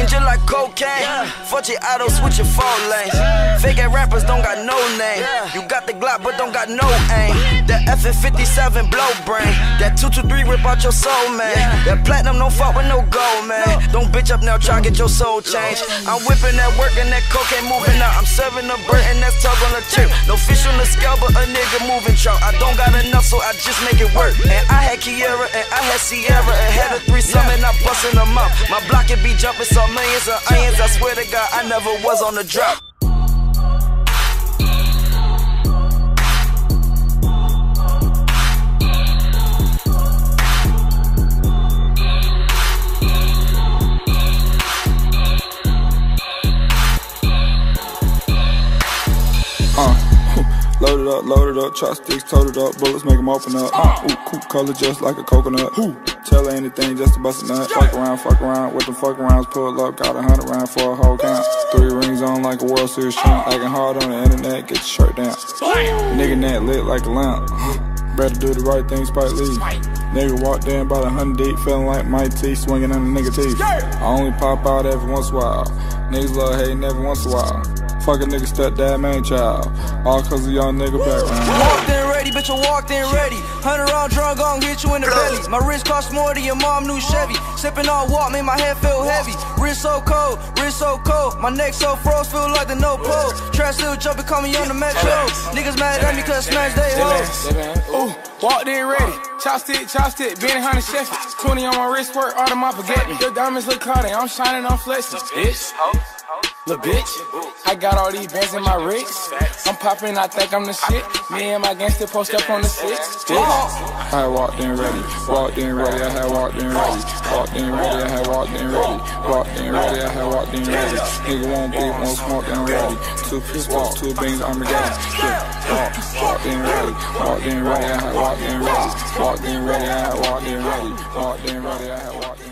Bitch just like cocaine. Fuck your auto, switch your 4 lanes. Fake ass rappers don't got no name. You got the Glock but don't got no aim. That FN57 blow brain. That 223 rip out your soul, man. That platinum don't fuck with no gold, man. Don't bitch up now, try get your soul changed. I'm whipping that work and that cocaine moving out. I'm serving a bird and that's tug on the chip. No fish on the scale, but a nigga moving trout. I don't got enough, so I just make it work. And I had Kiera and I had Sierra and had a threesome and I bustin' them up. My block it be jumping so millions of onions. I swear to God, I never was on the drop. Load it up, chopsticks, tote it up, bullets make them open up. Ooh, cool color just like a coconut. Tell her anything just to bust a nut. Fuck around, with the fuck rounds, pull up, got 100 rounds for a whole count. 3 rings on like a World Series champ, acting hard on the internet, get your shirt down. Nigga net lit like a lamp. Better do the right thing, Spike Lee. Nigga walked in about 100 deep, feeling like Mike T, swinging on the nigga teeth. I only pop out every once in a while. Niggas love hating every once in a while. Fuck a nigga stepdad, man child. All cause of y'all nigga background. Walked in ready, bitch, I walked in ready. 100 round drum gon' hit you in the belly. My wrist cost more than your mom new Chevy. Sippin' on walk, made my head feel heavy. Wrist so cold, my neck so froze, feel like the no pole. Trash still jumping, call me on the metro. Niggas mad at me cause smash they hoes. Ooh, walked in ready. Chopstick, Benny Hunter Sheffield. 20 on my wrist, work, all of my forget me. Your diamonds look cloudy, I'm shining, I'm flexing. Bitch. Lil' bitch, I got all these bands in my wrist. I'm popping, I think I'm the shit. Me and my gangster post up on the 6. I walked in ready, I had walked in ready. Walked in ready, I had walked in ready. Walked in ready, I had walked in ready. Nigga won't beat, won't smoke, I'm ready. 2 piece walk, 2 beans, I'm ready. Walked in ready, I had walked in ready. Walked in ready, I had walked in ready. Walked in ready, I had walked in ready.